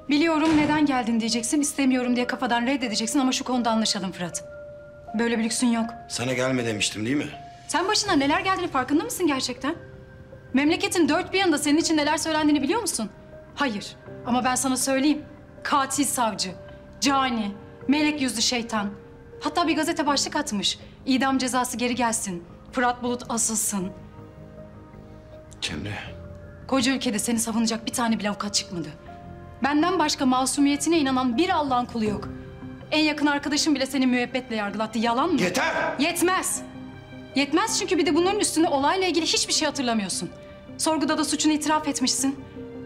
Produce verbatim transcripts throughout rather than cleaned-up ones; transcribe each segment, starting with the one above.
Biliyorum neden geldin diyeceksin, istemiyorum diye kafadan reddedeceksin ama şu konuda anlaşalım Fırat. Böyle bir lüksün yok. Sana gelme demiştim değil mi? Sen başına neler geldiğini farkında mısın gerçekten? Memleketin dört bir yanında senin için neler söylendiğini biliyor musun? Hayır ama ben sana söyleyeyim. Katil savcı, cani, melek yüzlü şeytan. Hatta bir gazete başlık atmış. İdam cezası geri gelsin. Fırat Bulut asılsın. Cemre. Koca ülkede seni savunacak bir tane bile avukat çıkmadı. Benden başka masumiyetine inanan bir Allah'ın kulu yok. En yakın arkadaşın bile seni müebbetle yargılattı. Yalan mı? Yeter! Yetmez. Yetmez çünkü bir de bunların üstüne olayla ilgili hiçbir şey hatırlamıyorsun. Sorguda da suçunu itiraf etmişsin.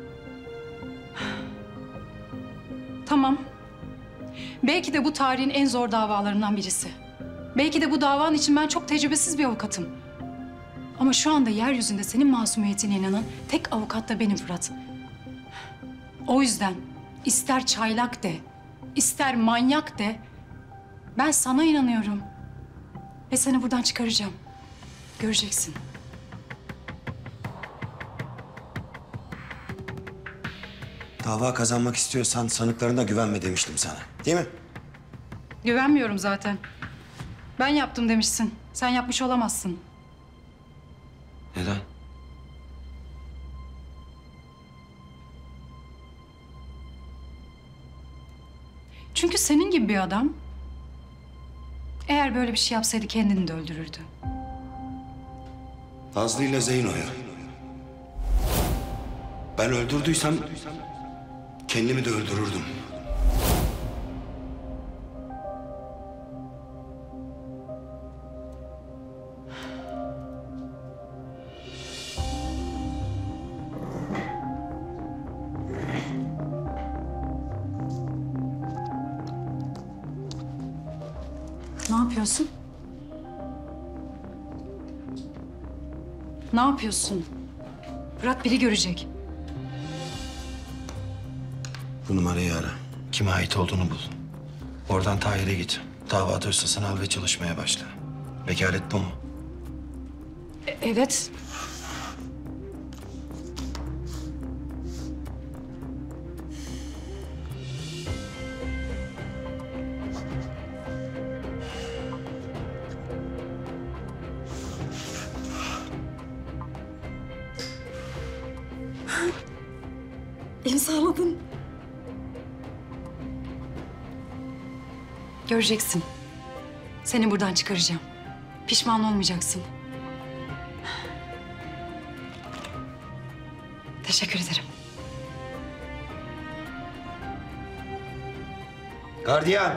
Tamam. Belki de bu tarihin en zor davalarından birisi. Belki de bu davan için ben çok tecrübesiz bir avukatım. Ama şu anda yeryüzünde senin masumiyetine inanan tek avukat da benim Fırat. O yüzden ister çaylak de, ister manyak de, ben sana inanıyorum. Ve seni buradan çıkaracağım. Göreceksin. Dava kazanmak istiyorsan sanıklarına güvenme demiştim sana. Değil mi? Güvenmiyorum zaten. Ben yaptım demişsin. Sen yapmış olamazsın. Neden? Çünkü senin gibi bir adam eğer böyle bir şey yapsaydı kendini de öldürürdü. Nazlı ile Zeyno'yu. Ben öldürdüysem kendimi de öldürürdüm. Ne yapıyorsun? Ne yapıyorsun? Fırat biri görecek. Bu numarayı ara. Kime ait olduğunu bul. Oradan Tahir'e git. Dava dosyasını al ve çalışmaya başla. Vekalet bu mu? E- evet. İmzaladın. Göreceksin. Seni buradan çıkaracağım. Pişman olmayacaksın. Teşekkür ederim. Gardiyan.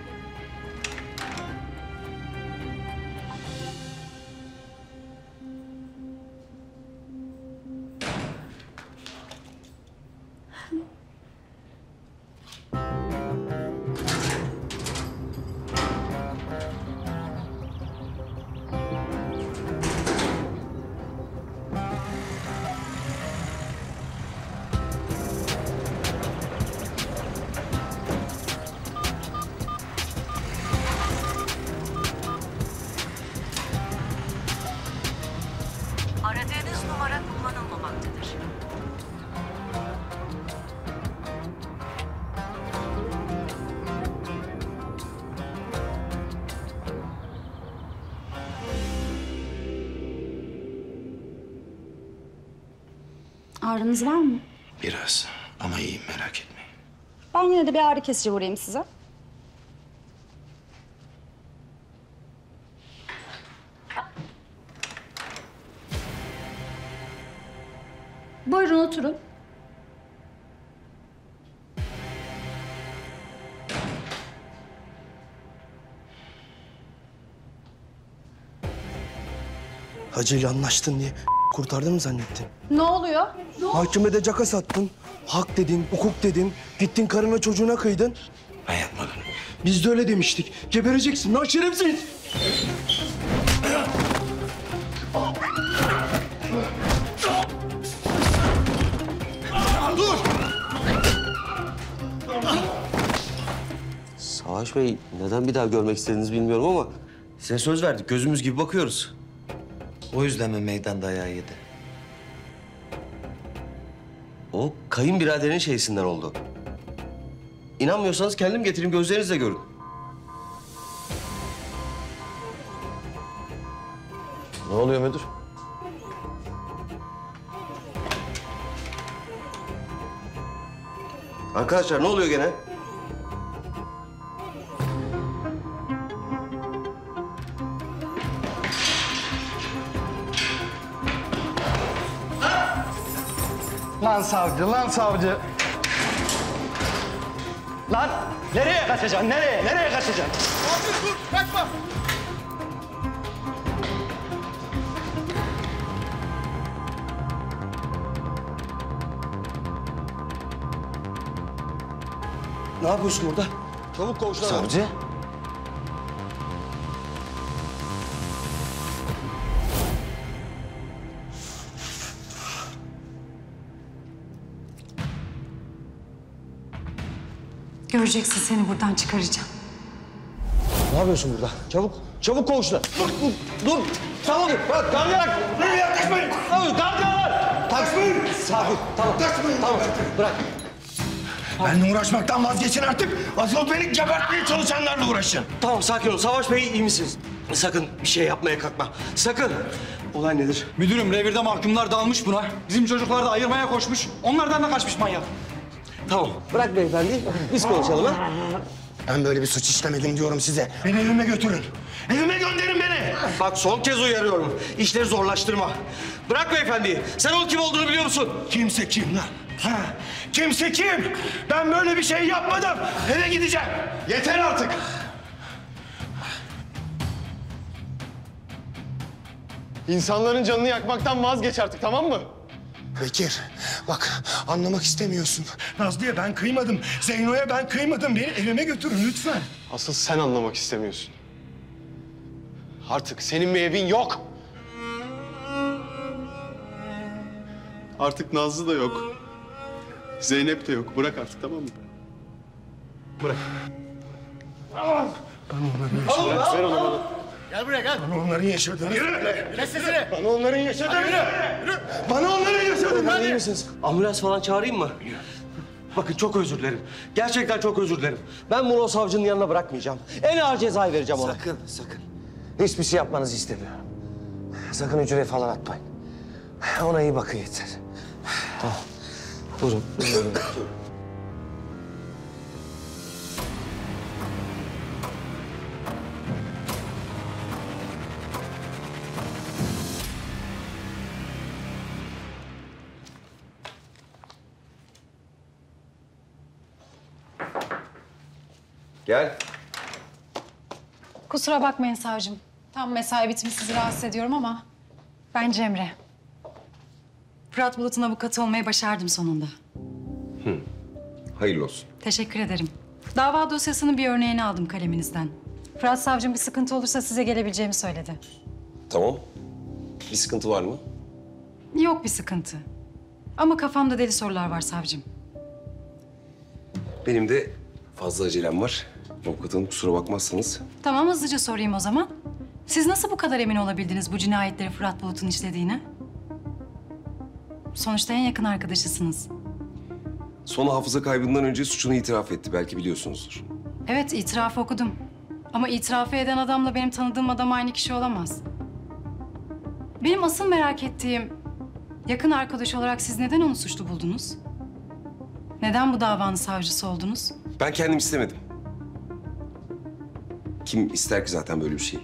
Aradığınız numara kullanılmamaktadır. Ağrınız var mı? Biraz ama iyiyim, merak etmeyin. Ben yine de bir ağrı kesici vurayım size. Buyurun oturun. Hacı'yla anlaştın diye kurtardın mı zannettin? Ne oluyor? Mahkemede caka sattın. Hak dedin, hukuk dedin. Gittin karına çocuğuna kıydın. Ben yapmadım. Biz de öyle demiştik. Gebereceksin lan şerefsiz. Dur! Savaş Bey, neden bir daha görmek istediğinizi bilmiyorum ama size söz verdik. Gözümüz gibi bakıyoruz. O yüzden mi meydan dayağı yedi? O kayınbiraderin şeysinden oldu. İnanmıyorsanız kendim getireyim, gözlerinizle görün. Ne oluyor müdür? Arkadaşlar ne oluyor gene? Lan savcı, lan savcı. Lan nereye kaçacaksın? Nereye? Nereye kaçacaksın? Abi dur kaçma. Ne yapıyorsun burada? Çabuk koğuşlara. Savcı. Göreceksin, seni buradan çıkaracağım. Ne yapıyorsun burada? Çabuk, çabuk koğuşla. Dur, dur, dur. Tamam, bak gardiyan. Buraya yaklaşmayın. Tamam, gardiyanlar. Kaçmayın. Sakin, tamam. Kaçmayın. Tamam, bırak. Benimle uğraşmaktan vazgeçin artık. Asıl beni gebertmeye çalışanlarla uğraşın. Tamam, sakin ol. Savaş Bey, iyi misiniz? Sakın bir şey yapmaya kalkma. Sakın. Olay nedir? Müdürüm revirde mahkumlar dalmış buna. Bizim çocuklar da ayırmaya koşmuş. Onlardan da kaçmış manyak. Tamam, bırak beyefendi. Biz konuşalım ha. Ben böyle bir suç işlemedim diyorum size. Beni evime götürün. Evime gönderin beni. Bak son kez uyarıyorum. İşleri zorlaştırma. Bırak beyefendi. Sen onun kim olduğunu biliyor musun? Kimse kim lan? Ha? Kimse kim? Ben böyle bir şey yapmadım. Eve gideceğim. Yeter artık. İnsanların canını yakmaktan vazgeç artık, tamam mı? Bekir, bak anlamak istemiyorsun. Nazlı'ya ben kıymadım. Zeyno'ya ben kıymadım. Beni evime götürün lütfen. Asıl sen anlamak istemiyorsun. Artık senin bir evin yok. Artık Nazlı da yok. Zeynep de yok. Bırak artık, tamam mı? Bırak. Ver onu bana. Bana onların yaşadığını söyle. Kes sesini. Bana onların yaşadığını. Yürü. Yürü. Bana onların yaşadığını. İyi misiniz? Ambulans falan çağırayım mı? Bakın çok özür dilerim. Gerçekten çok özür dilerim. Ben bunu o savcının yanına bırakmayacağım. En ağır cezayı vereceğim ona. Sakın, sakın. Hiçbir şey yapmanızı istemiyorum. Sakın hücreye falan atmayın. Ona iyi bakın yeter. Tamam. Buyurun. Buyurun. Gel. Kusura bakmayın savcım. Tam mesai bitmiş, sizi rahatsız ediyorum ama... ben Cemre. Fırat Bulut'un avukatı olmayı başardım sonunda. Hayırlı olsun. Teşekkür ederim. Dava dosyasının bir örneğini aldım kaleminizden. Fırat savcım bir sıkıntı olursa size gelebileceğimi söyledi. Tamam. Bir sıkıntı var mı? Yok bir sıkıntı. Ama kafamda deli sorular var savcım. Benim de fazla acelem var. Avukat hanım kusura bakmazsanız. Tamam, hızlıca sorayım o zaman. Siz nasıl bu kadar emin olabildiniz bu cinayetleri Fırat Bulut'un işlediğine? Sonuçta en yakın arkadaşısınız. Son hafıza kaybından önce suçunu itiraf etti. Belki biliyorsunuzdur. Evet, itirafı okudum. Ama itirafı eden adamla benim tanıdığım adam aynı kişi olamaz. Benim asıl merak ettiğim, yakın arkadaş olarak siz neden onu suçlu buldunuz? Neden bu davanın savcısı oldunuz? Ben kendim istemedim. Kim ister ki zaten böyle bir şey?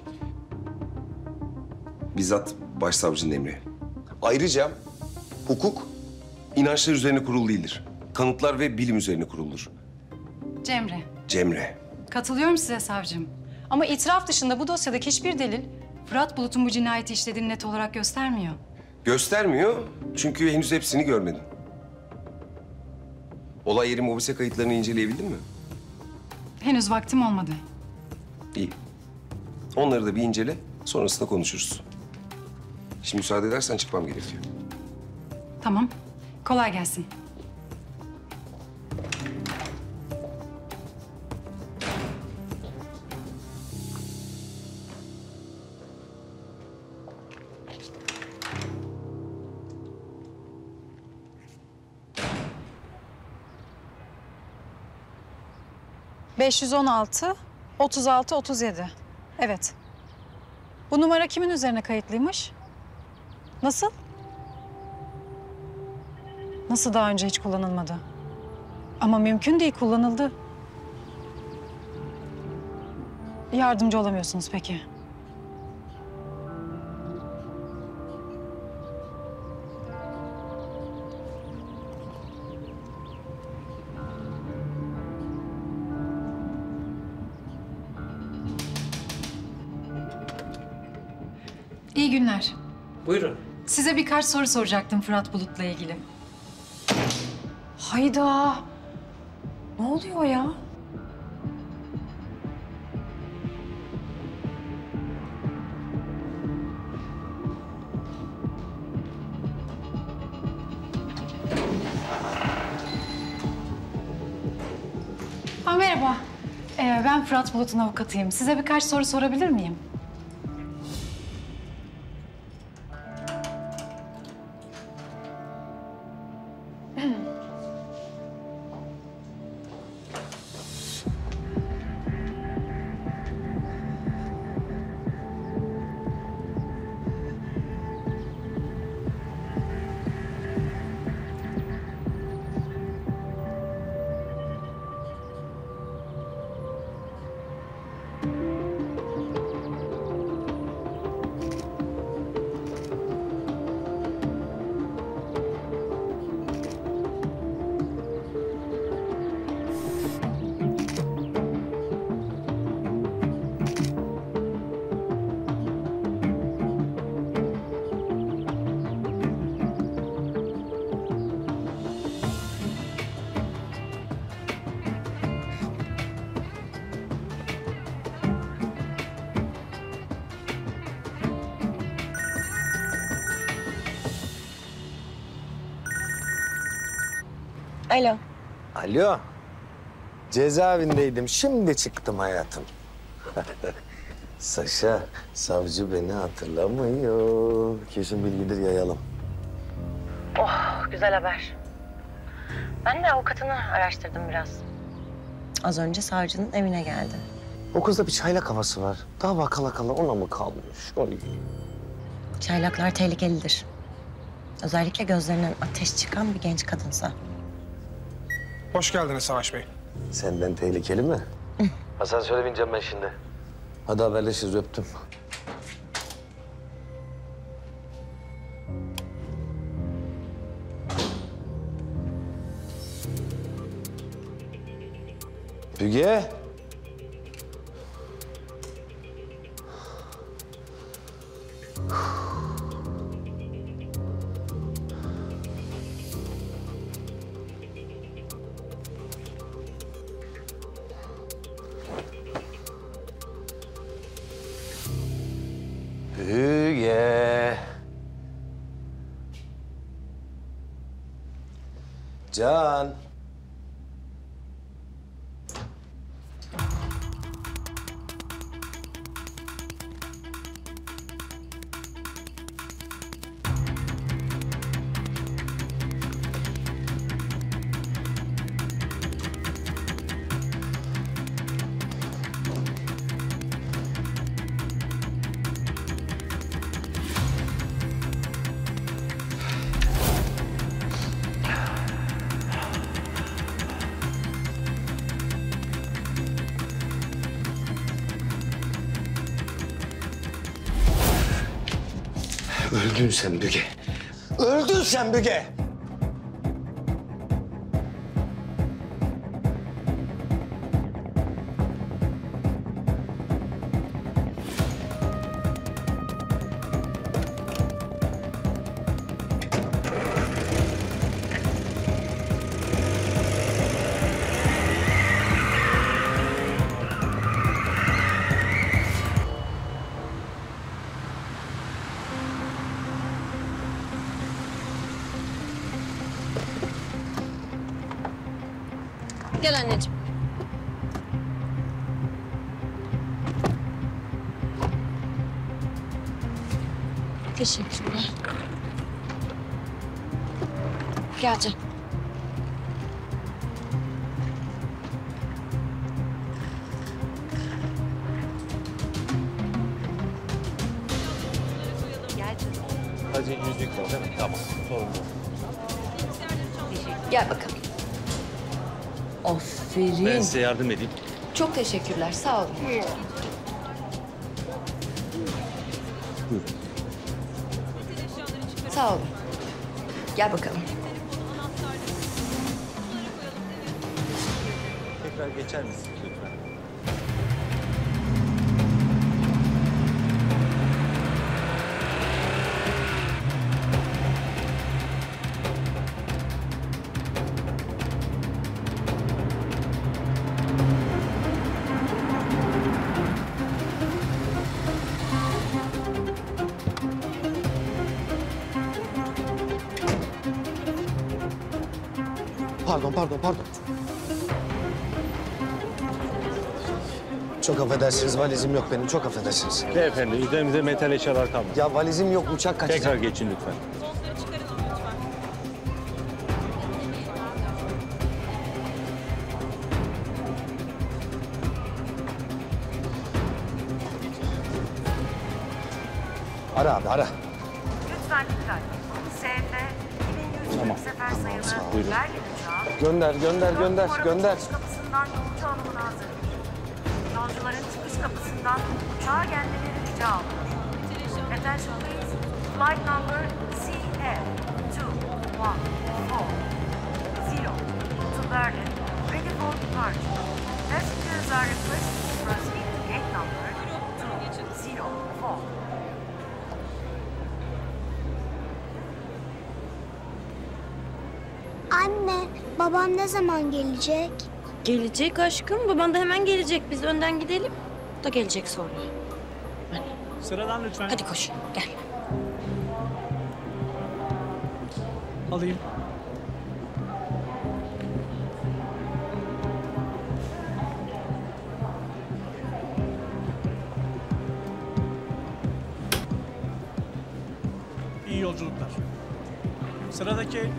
Bizzat başsavcının emri. Ayrıca hukuk inançlar üzerine kurulu değildir. Kanıtlar ve bilim üzerine kuruludur. Cemre, Cemre. katılıyorum size savcım. Ama itiraf dışında bu dosyadaki hiçbir delil Fırat Bulut'un bu cinayeti işlediğini net olarak göstermiyor. Göstermiyor çünkü henüz hepsini görmedim. Olay yeri mobese kayıtlarını inceleyebildin mi? Henüz vaktim olmadı. İyi. Onları da bir incele, sonrasında konuşuruz. Şimdi müsaade edersen çıkmam gerekiyor. Tamam, kolay gelsin. beş yüz on altı, otuz altı, otuz yedi. Evet. Bu numara kimin üzerine kayıtlıymış? Nasıl? Nasıl daha önce hiç kullanılmadı? Ama mümkün değil, kullanıldı. Yardımcı olamıyorsunuz peki. İyi günler. Buyurun. Size birkaç soru soracaktım Fırat Bulut'la ilgili. Hayda. Ne oluyor ya? Ha, merhaba. Ee, ben Fırat Bulut'un avukatıyım. Size birkaç soru sorabilir miyim? Alo. Alo. Cezaevindeydim. Şimdi çıktım hayatım. Saşa, savcı beni hatırlamıyor. Kesin bilgidir yayalım. Oh, güzel haber. Ben de avukatını araştırdım biraz. Az önce savcının evine geldi. O kızda bir çaylak havası var. Dava kala kala ona mı kalmış? Oy. Çaylaklar tehlikelidir. Özellikle gözlerinden ateş çıkan bir genç kadınsa. Hoş geldiniz Savaş Bey. Senden tehlikeli mi? Asansöre bineceğim ben şimdi. Hadi haberleşiriz, öptüm. Müge. Müge. Can. Öldün sen Müge. Öldün sen Müge. Gel anneciğim. Teşekkürler. Gel canım. Gel bakalım. Aferin. Ben size yardım edeyim. Çok teşekkürler. Sağ olun. Sağ olun. Gel bakalım. Tekrar geçer misin lütfen? Pardon, pardon, pardon. Çok affedersiniz, valizim yok benim. Çok affedersiniz. Beyefendi, üzerimize metal eşyalar kalmadı. Ya valizim yok, uçak kaçacak. Tekrar geçin lütfen. Ara abi, ara. Lütfen dikkat. S F iki bin yüz Tamam, sefer tamam, sayılı sağ ol. Berlin uçağı Gönder, gönder, dört gönder, numaralı gönder. çıkış kapısından yolcu alımına hazırdır. Yolcuların çıkış kapısından uçağa gelmeleri rica olunur. Attention please. Flight number C F two one four zero to Berlin, ready for departure. Passengers are requested to proceed to gate number two zero four. Anne, babam ne zaman gelecek? Gelecek aşkım. Baban da hemen gelecek. Biz önden gidelim. O da gelecek sonra. Sıradan lütfen. Hadi koş. Gel. Alayım. İyi yolculuklar. Sıradaki...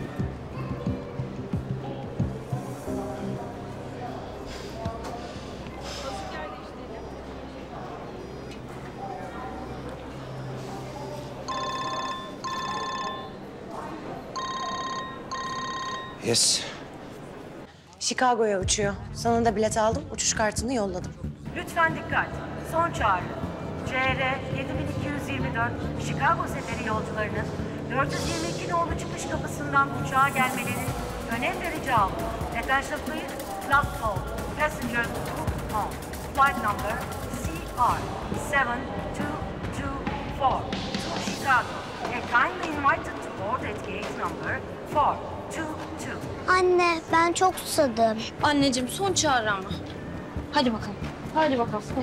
Yes. Chicago'ya uçuyor. Sana da bilet aldım. Uçuş kartını yolladım. Lütfen dikkat. Son çağrı. C R yedi bin iki yüz yirmi dört Chicago seferi yolcularının dört yüz yirmi iki nolu çıkış kapısından uçağa gelmeleri önemli rica olunur. Attention please. Platform. Passengers to home. Flight number C R seven two two four to Chicago. A kindly invited to board at gate number four two two. Anne, ben çok susadım. Anneciğim son çağrı ama. Hadi bakalım. Hadi bakalım. Hadi.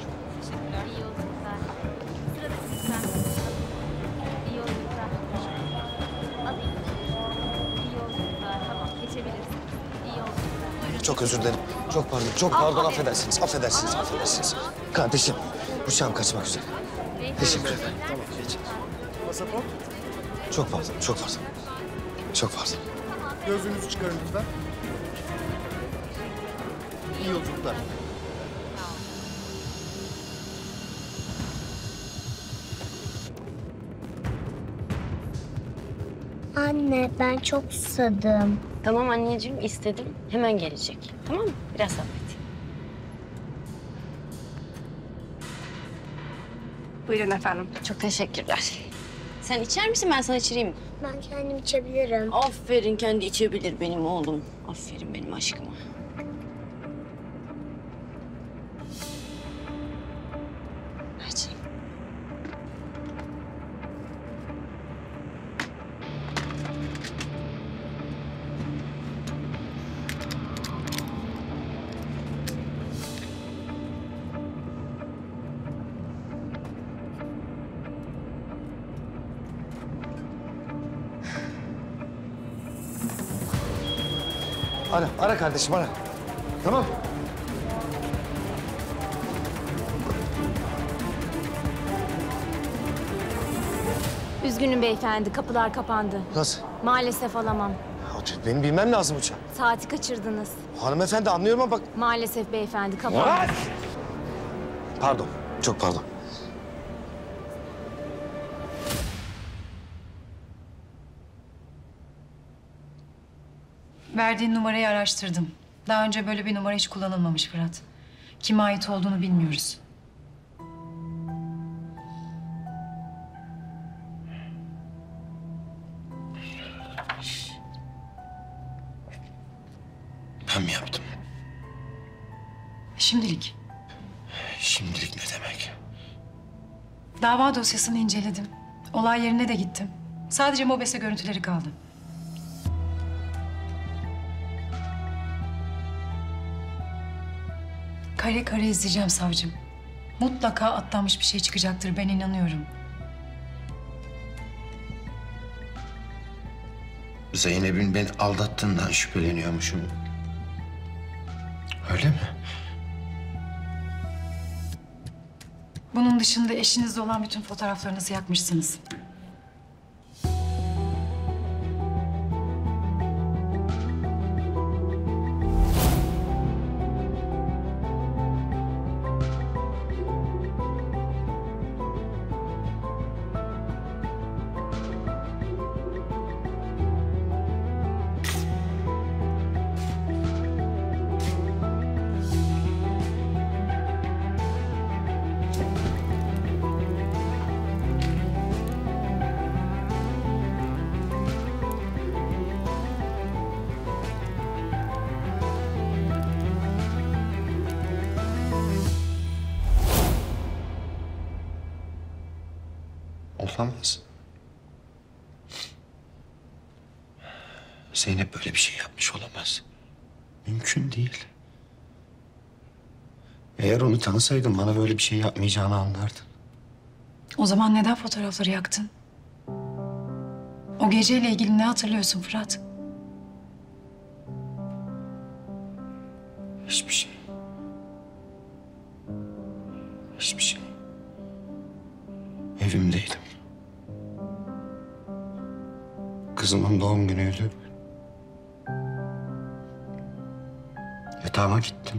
Çok özür dilerim. Çok pardon, çok pardon. Affedersiniz, affedersiniz, affedersiniz. Kardeşim, uçağım kaçmak üzere. Teşekkür ederim. Tamam, geç. Pasaport. Çok pardon, çok pardon. Çok pardon. Gözlüğünüzü çıkarın lütfen. İyi yolculuklar. Anne, ben çok susadım. Tamam anneciğim istedim. Hemen gelecek. Tamam mı? Biraz sabret. Buyurun efendim. Çok teşekkürler. Sen içer misin? Ben sana içireyim mi? Ben kendim içebilirim. Aferin, kendi içebilir benim oğlum. Aferin benim aşkıma. Ver canım. Ara, ara kardeşim, ara. Tamam. Üzgünüm beyefendi, kapılar kapandı. Nasıl? Maalesef alamam. Benim bilmem lazım uçağı. Saati kaçırdınız. Hanımefendi anlıyorum ama bak... Maalesef beyefendi, kapandı. Pardon, çok pardon. Verdiğin numarayı araştırdım. Daha önce böyle bir numara hiç kullanılmamış Fırat. Kime ait olduğunu bilmiyoruz. Ben mi yaptım? Şimdilik. Şimdilik ne demek? Dava dosyasını inceledim. Olay yerine de gittim. Sadece MOBESE görüntüleri kaldı. Kare kare izleyeceğim savcım. Mutlaka atlanmış bir şey çıkacaktır, ben inanıyorum. Zeynep'in beni aldattığından şüpheleniyormuşum. Öyle mi? Bunun dışında eşinizle olan bütün fotoğraflarınızı yakmışsınız. Olamaz. Zeynep böyle bir şey yapmış olamaz. Mümkün değil. Eğer onu tanısaydın bana böyle bir şey yapmayacağını anlardın. O zaman neden fotoğrafları yaktın? O geceyle ilgili ne hatırlıyorsun Fırat? Hiçbir şey. Hiçbir şey. Evimdeydim. Kızımın doğum günüydü. Yatağıma gittim.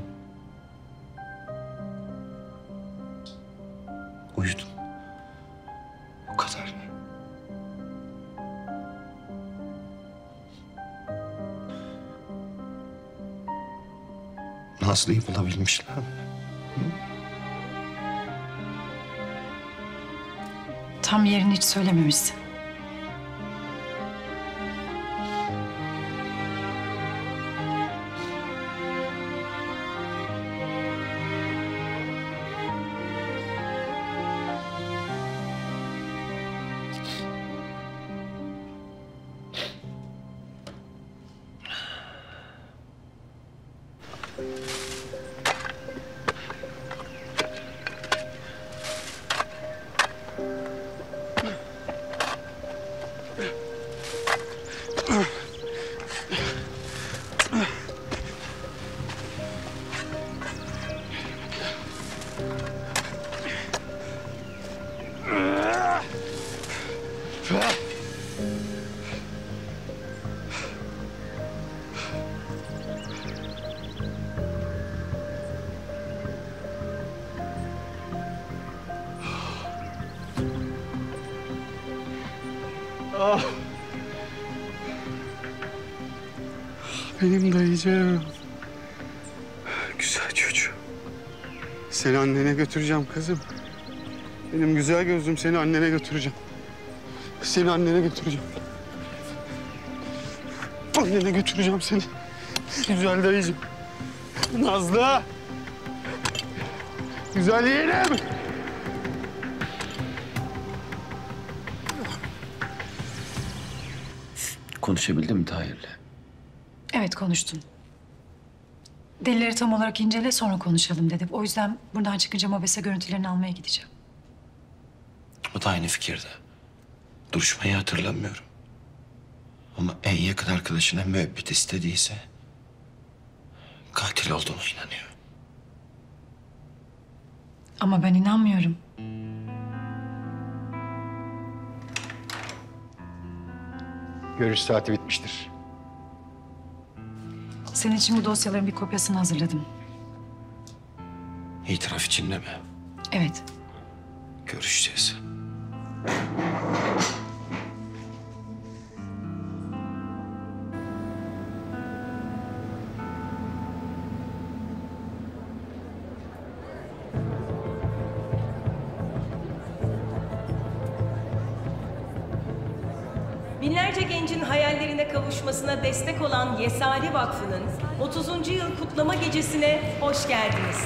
Uyudum. O kadar. Nazlı'yı bulabilmişler. Tam yerini hiç söylememişsin. Ah. Benim dayıcığım. Güzel çocuğum. Seni annene götüreceğim kızım. Benim güzel gözlüm, seni annene götüreceğim. Seni annene götüreceğim. Annene götüreceğim seni. Güzel dayıcığım. Nazlı. Güzel yeğenim. Konuşabildin mi Tahir'le? Evet, konuştum. Delilleri tam olarak incele, sonra konuşalım dedi. O yüzden buradan çıkınca MOBESE görüntülerini almaya gideceğim. O da aynı fikirde. Duruşmayı hatırlamıyorum. Ama en yakın arkadaşına müebbet istediyse katil olduğunu inanıyor. Ama ben inanmıyorum. Görüş saati bitmiştir. Senin için bu dosyaların bir kopyasını hazırladım. İtiraf içinde mi? Evet. Görüşeceğiz. Binlerce gencin hayallerine kavuşmasına destek olan Yesari Vakfı'nın otuzuncu yıl kutlama gecesine hoş geldiniz.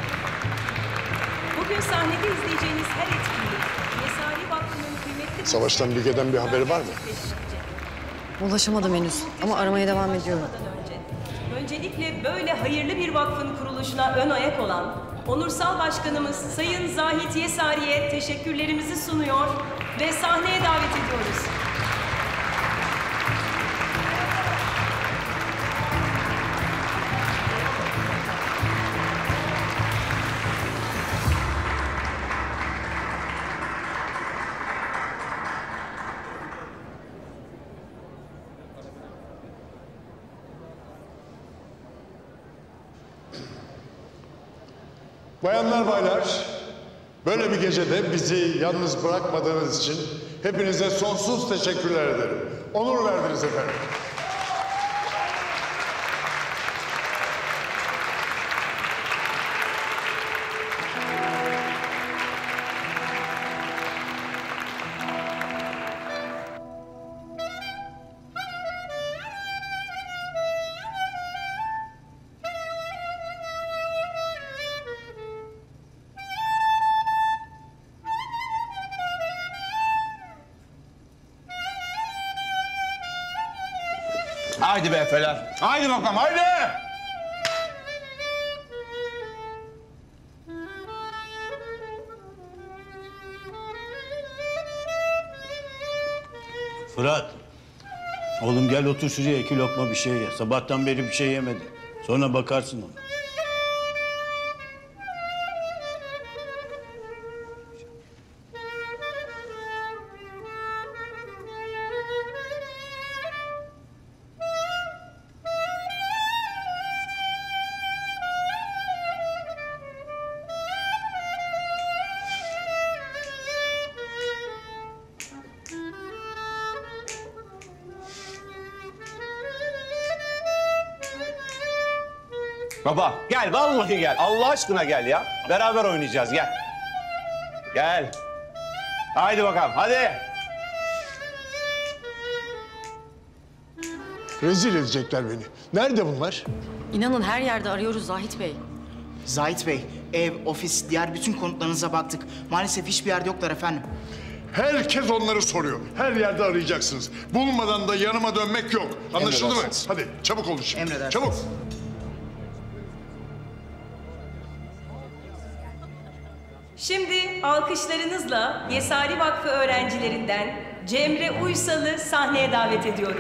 Bugün sahnede izleyeceğiniz her etkinlik Yesari Vakfı'nın kıymetli... Savaştan Bilge'den bir haberi var mı? Ulaşamadım henüz ama aramaya devam ediyorum. Öncelikle böyle hayırlı bir vakfın kuruluşuna ön ayak olan Onursal Başkanımız Sayın Zahit Yesari'ye teşekkürlerimizi sunuyor ve sahneye davet ediyoruz. Bayanlar, baylar, böyle bir gecede bizi yalnız bırakmadığınız için hepinize sonsuz teşekkürler ederim. Onur verdiniz efendim. Haydi be Efeler. Haydi bakalım, haydi! Fırat. Oğlum gel otur şuraya, iki lokma bir şey ye. Sabahtan beri bir şey yemedi. Sonra bakarsın ona. Baba gel, vallahi gel. Allah aşkına gel ya. Beraber oynayacağız, gel. Gel. Haydi bakalım, hadi. Rezil edecekler beni. Nerede bunlar? İnanın her yerde arıyoruz Zahit Bey. Zahit Bey, ev, ofis, diğer bütün konutlarınıza baktık. Maalesef hiçbir yerde yoklar efendim. Herkes onları soruyor. Her yerde arayacaksınız. Bulmadan da yanıma dönmek yok. Anlaşıldı mı? Hadi çabuk olun şimdi. Emredersiniz. Çabuk. Şimdi alkışlarınızla Yesari Vakfı öğrencilerinden Cemre Uysal'ı sahneye davet ediyorum.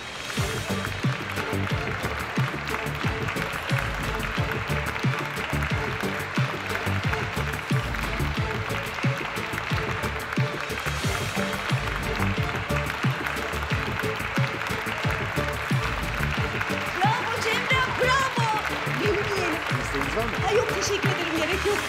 Bravo Cemre, bravo. Benim yeğenim. İsteğiniz var mı? Ha, yok teşekkür ederim, gerek yok.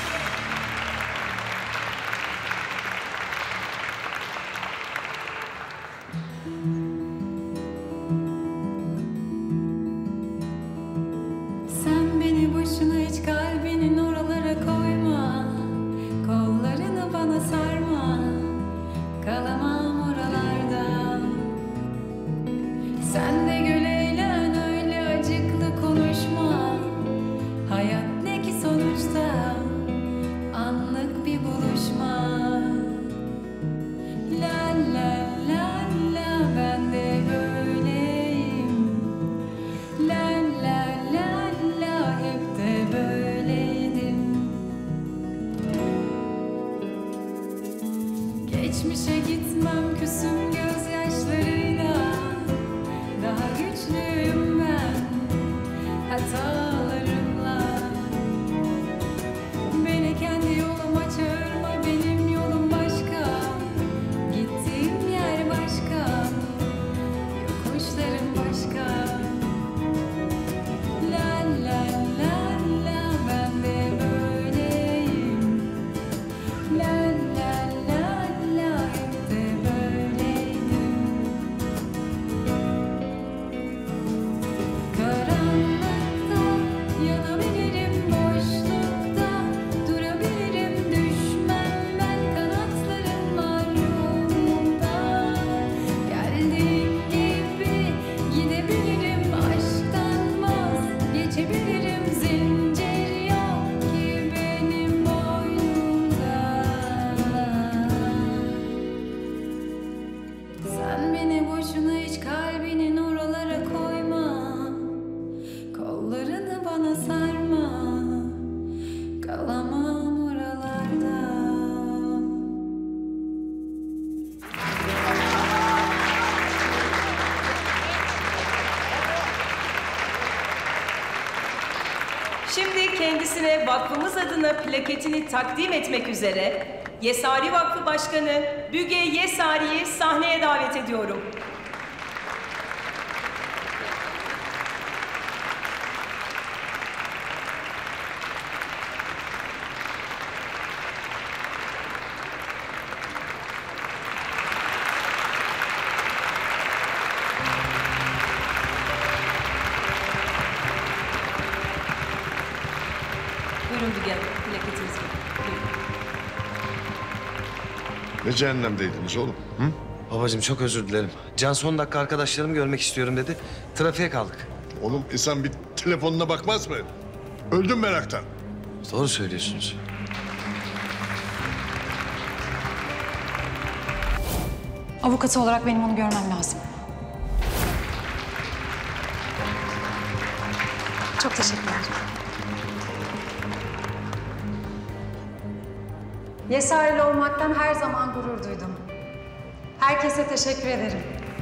Sen beni boşuna hiç kalbinin oralara koyma. Kollarını bana sarma. Kalamam oralarda. Sen de gül eğlen, öyle acıklı konuşma. Hayat ne ki sonuçta? Anlık bir buluşma. La la la la, ben de böyleyim. La la la la, hep de böyleydim. Geçmişe gitmem, küsüm gözyaşlarıyla. Daha güçlüyüm ben hatalarımla. Beni kendi yoluma çağırma, benim yolum başka. Gittiğim yer başka, yokuşlarım başka. La la la la, ben de böyleyim. La la la la, hep de böyleydim. Karanlıkta Şimdi kendisine vakfımız adına plaketini takdim etmek üzere Yesari Vakfı Başkanı Büge Yesari'yi sahneye davet ediyorum. Buyurun Büge Hanım, plaketiniz var. Buyurun. Ne cehennemdeydiniz oğlum? Hı? Babacığım çok özür dilerim. Can son dakika arkadaşlarımı görmek istiyorum dedi. Trafiğe kaldık. Oğlum insan bir telefonuna bakmaz mı? Öldüm meraktan. Doğru söylüyorsunuz. Avukatı olarak benim onu görmem lazım. Çok teşekkürler. Yesarili olmaktan her zaman gurur duydum. Herkese teşekkür ederim.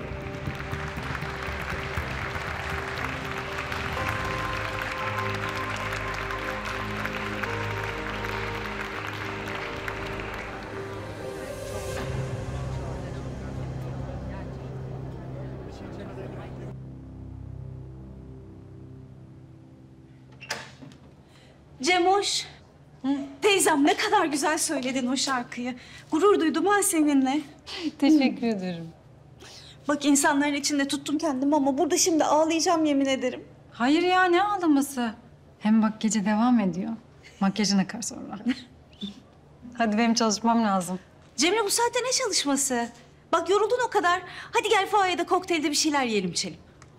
Cemoş. Teyzem ne kadar güzel söyledin o şarkıyı. Gurur duydum ha seninle. Teşekkür ederim. Bak insanların içinde tuttum kendimi ama burada şimdi ağlayacağım yemin ederim. Hayır ya, ne ağlaması? Hem bak gece devam ediyor. Makyajın akar sonra. Hadi benim çalışmam lazım. Cemre bu saatte ne çalışması? Bak yoruldun o kadar. Hadi gel fuayede kokteylde bir şeyler yiyelim içelim.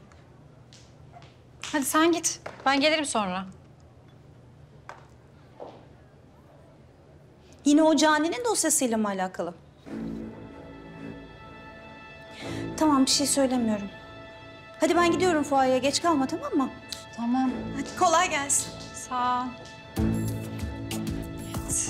Hadi sen git. Ben gelirim sonra. Yine o Cani'nin dosyasıyla mı alakalı? Tamam bir şey söylemiyorum. Hadi ben gidiyorum fuayeye. Geç kalma tamam mı? Tamam. Hadi kolay gelsin. Sağ ol. Evet.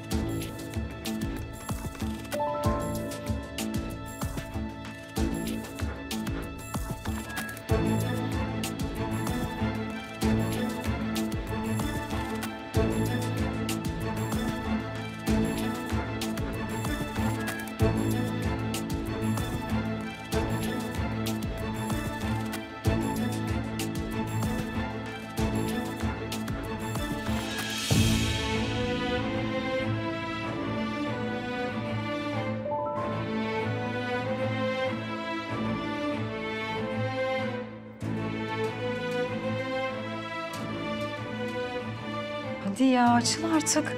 Hadi ya, açıl artık.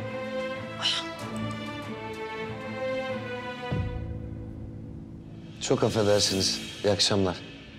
Çok affedersiniz. İyi akşamlar.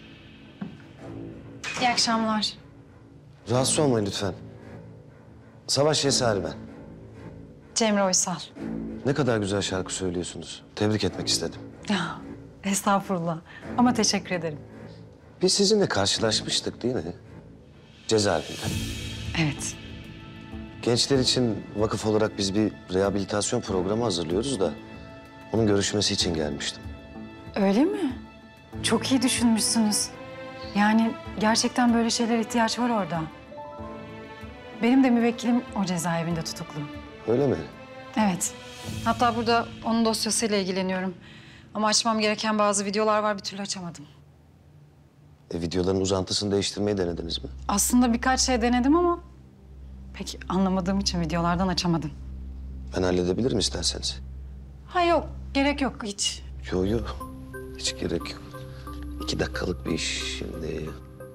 İyi akşamlar. Rahatsız olmayın lütfen. Savaş Yesari ben. Cemre Uysal. Ne kadar güzel şarkı söylüyorsunuz. Tebrik etmek istedim. Ya, estağfurullah. Ama teşekkür ederim. Biz sizinle karşılaşmıştık değil mi? Cezaevinde. Evet. Gençler için vakıf olarak biz bir rehabilitasyon programı hazırlıyoruz da... onun görüşmesi için gelmiştim. Öyle mi? Çok iyi düşünmüşsünüz. Yani gerçekten böyle şeylere ihtiyaç var orada. Benim de müvekkilim o cezaevinde tutuklu. Öyle mi? Evet. Hatta burada onun dosyasıyla ilgileniyorum. Ama açmam gereken bazı videolar var, bir türlü açamadım. E, videoların uzantısını değiştirmeyi denediniz mi? Aslında birkaç şey denedim ama... pek anlamadığım için videolardan açamadım. Ben halledebilirim isterseniz. Ha yok, gerek yok hiç. Yok yok. Hiç gerek yok. İki dakikalık bir iş şimdi.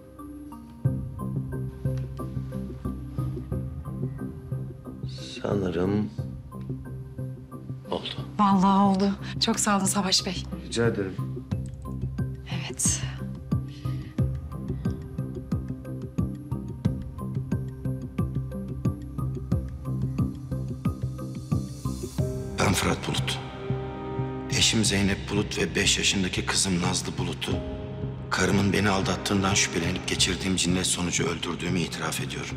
Sanırım oldu. Vallahi oldu. Çok sağ olun Savaş Bey. Rica ederim. Evet. Ben Fırat Bulut. Eşim Zeynep Bulut ve beş yaşındaki kızım Nazlı Bulut'u... karımın beni aldattığından şüphelenip geçirdiğim cinnet sonucu öldürdüğümü itiraf ediyorum.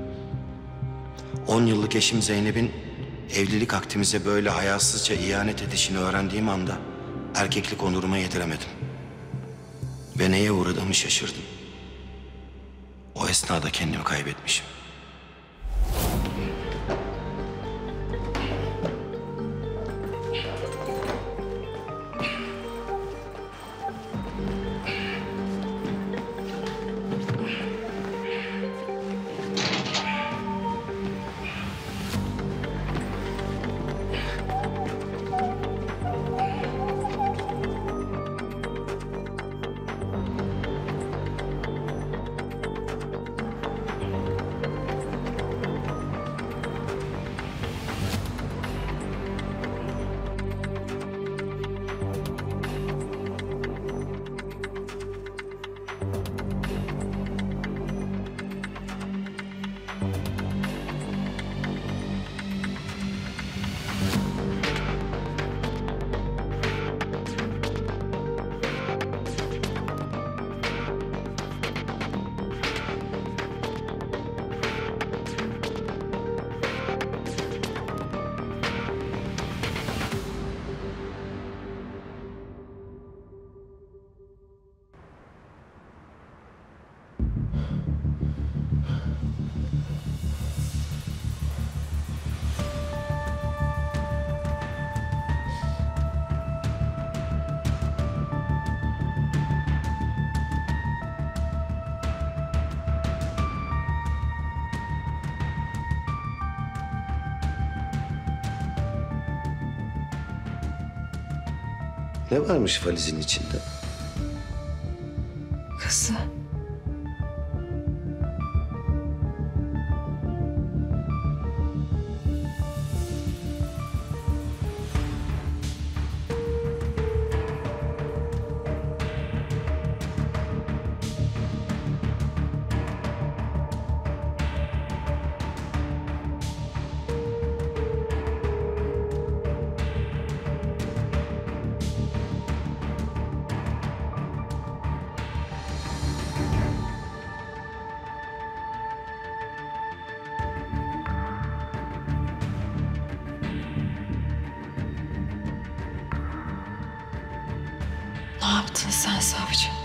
On yıllık eşim Zeynep'in evlilik aktimize böyle hayasızca ihanet edişini öğrendiğim anda... erkeklik onuruma yediremedim. Ve neye uğradığımı şaşırdım. O esnada kendimi kaybetmişim. Ne varmış valizin içinde? Kızı. Ne yaptın sen savcı?